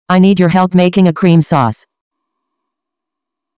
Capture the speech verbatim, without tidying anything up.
I need your help making a cream sauce.